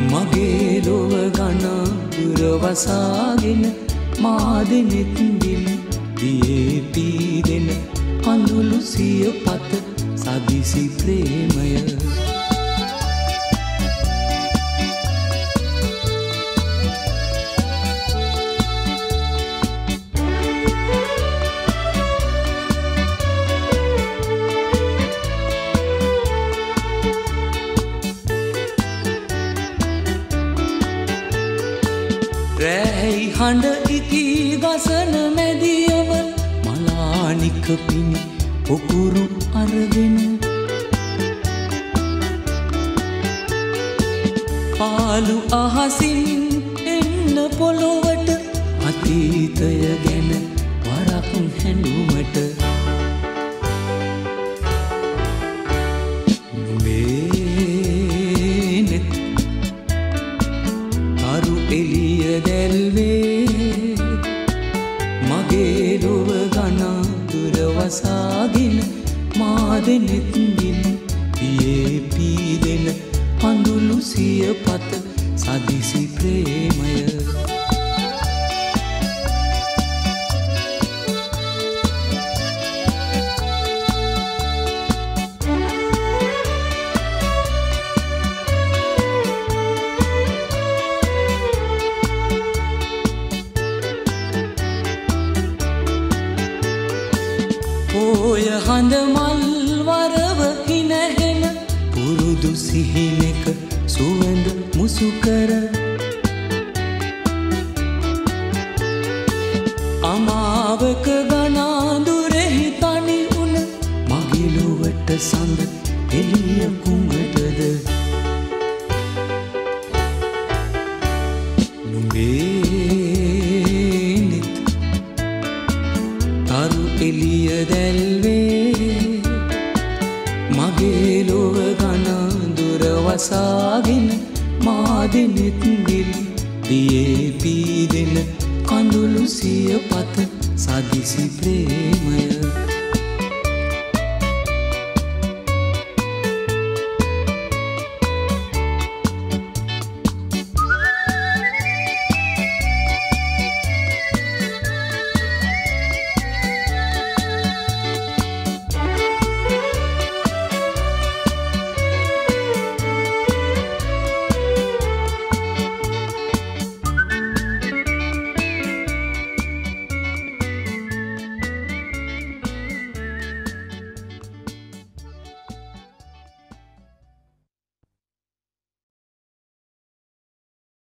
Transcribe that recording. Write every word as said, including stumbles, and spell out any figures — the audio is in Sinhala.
මගේ ලොව ගණන් දුර වසාගෙන මාදෙනෙත් දිල් දියේ පීදෙන කඳුළු සිය පත සදිසි ප්‍රේමය රැයි හඬ ඉකී ගසන මැදියම මලානික පිණි පොකුරු අරගෙන පාලු අහසින් එන්න පොළොවට අතීතය ගැන වරක් හැඬුමට නුඹේනෙත් අරු එළිය දැල්වේ මගේ ලොව ගණන් දුර වසාගෙන මාදෙනෙත් දිල් දියේ පීදෙන කඳුළු සිය පත සදිසි ප්‍රේමය ඔය හඳ මල් වරව හිනහෙන පුරුදු සිහිනෙක සුවඳ මුසු කර අමාවක ගනාඳුරෙහි තනි උන මගේ ලොවට සඳ එළිය කුමටද නුඹේනෙත් අරු එළිය දැල්වේ මගේ ලොව ගණන් දුර වසාගෙන මාදෙනෙත් දිල් දියේ පීදෙන කඳුළු සිය පත සදිසි ප්‍රේමය